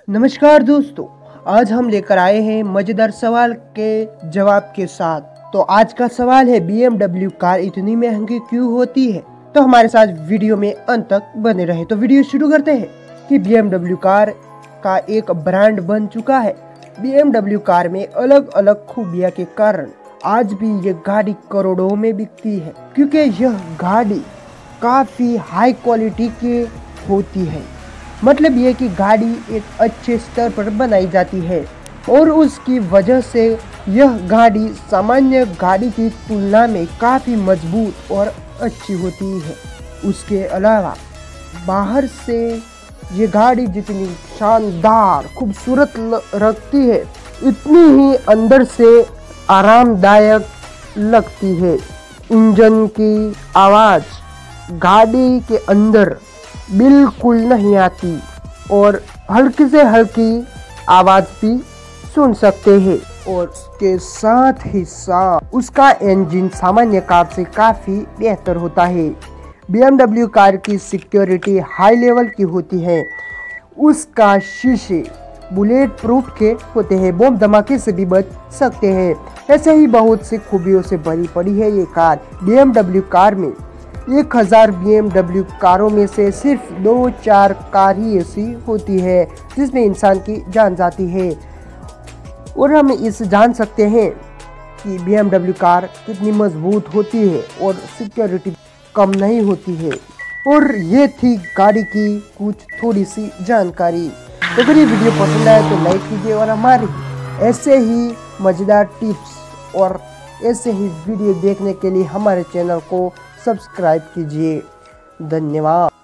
नमस्कार दोस्तों, आज हम लेकर आए हैं मजेदार सवाल के जवाब के साथ। तो आज का सवाल है BMW कार इतनी महंगी क्यों होती है। तो हमारे साथ वीडियो में अंत तक बने रहे। तो वीडियो शुरू करते हैं कि BMW कार का एक ब्रांड बन चुका है। BMW कार में अलग अलग खूबियां के कारण आज भी ये गाड़ी करोड़ों में बिकती है, क्योंकि यह गाड़ी काफी हाई क्वालिटी की होती है। मतलब ये कि गाड़ी एक अच्छे स्तर पर बनाई जाती है और उसकी वजह से यह गाड़ी सामान्य गाड़ी की तुलना में काफ़ी मजबूत और अच्छी होती है। उसके अलावा बाहर से ये गाड़ी जितनी शानदार खूबसूरत रखती है, इतनी ही अंदर से आरामदायक लगती है। इंजन की आवाज़ गाड़ी के अंदर बिल्कुल नहीं आती और हल्की से हल्की आवाज़ भी सुन सकते हैं। और उसके साथ ही साथ उसका इंजन सामान्य कार से काफ़ी बेहतर होता है। BMW कार की सिक्योरिटी हाई लेवल की होती है। उसका शीशे बुलेट प्रूफ के होते हैं, बम धमाके से भी बच सकते हैं। ऐसे ही बहुत सी खूबियों से भरी पड़ी है ये कार। BMW कार में 1000 BMW कारों में से सिर्फ 2-4 कार ही ऐसी होती है जिसमें इंसान की जान जाती है। और हम इस जान सकते हैं कि BMW कार कितनी मजबूत होती है और सिक्योरिटी कम नहीं होती है। और ये थी गाड़ी की कुछ थोड़ी सी जानकारी। तो अगर ये वीडियो पसंद आए तो लाइक कीजिए और हमारी ऐसे ही मज़ेदार टिप्स और ऐसे ही वीडियो देखने के लिए हमारे चैनल को सब्सक्राइब कीजिए। धन्यवाद।